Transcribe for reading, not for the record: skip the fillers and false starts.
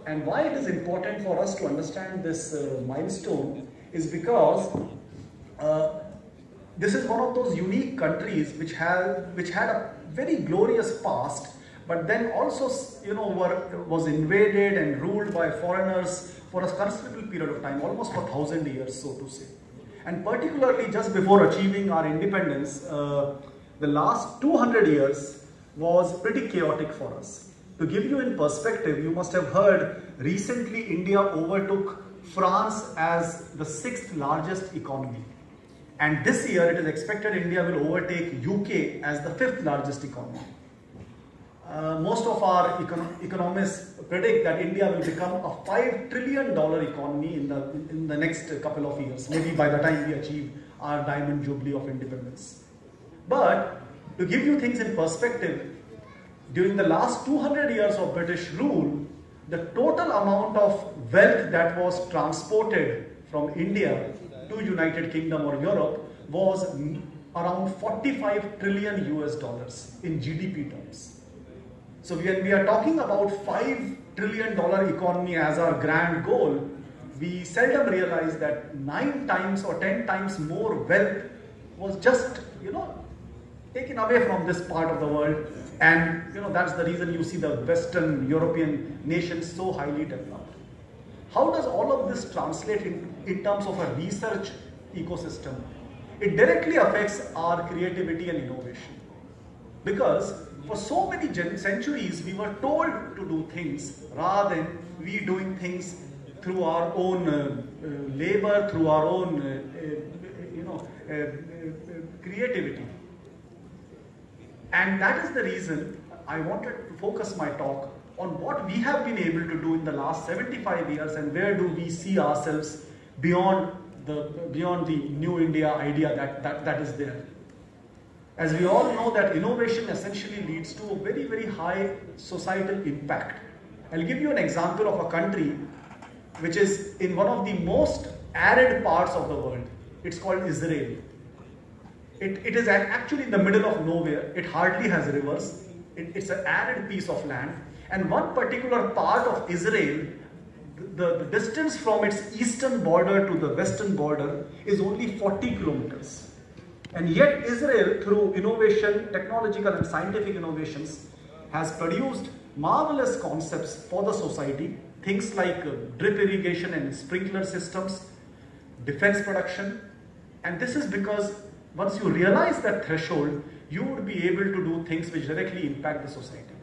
And why it is important for us to understand this milestone is because this is one of those unique countries which had a very glorious past, but then also was invaded and ruled by foreigners for a considerable period of time, almost for 1,000 years, so to say. And particularly just before achieving our independence, the last 200 years was pretty chaotic for us. To give you in perspective, you must have heard recently India overtook France as the 6th largest economy. And this year it is expected India will overtake UK as the 5th largest economy. Most of our economists predict that India will become a $5 trillion economy in the next couple of years, maybe by the time we achieve our diamond jubilee of independence. But to give you things in perspective, during the last 200 years of British rule, the total amount of wealth that was transported from India to United Kingdom or Europe was around 45 trillion US dollars in GDP terms. So when we are talking about $5 trillion economy as our grand goal, we seldom realize that 9 times or 10 times more wealth was just, taken away from this part of the world. And, that's the reason you see the Western European nations so highly developed. How does all of this translate in terms of a research ecosystem? It directly affects our creativity and innovation. Because for so many centuries, we were told to do things rather than we doing things through our own labor, through our own, creativity. And that is the reason I wanted to focus my talk on what we have been able to do in the last 75 years and where do we see ourselves beyond the new India idea that is there. As we all know that innovation essentially leads to a very, very high societal impact. I'll give you an example of a country which is in one of the most arid parts of the world. It's called Israel. It is actually in the middle of nowhere. It hardly has rivers. It's an arid piece of land. And one particular part of Israel, the distance from its eastern border to the western border is only 40 kilometers. And yet Israel, through innovation, technological and scientific innovations, has produced marvelous concepts for the society. Things like drip irrigation and sprinkler systems, defense production. And this is because once you realize that threshold, you would be able to do things which directly impact the society.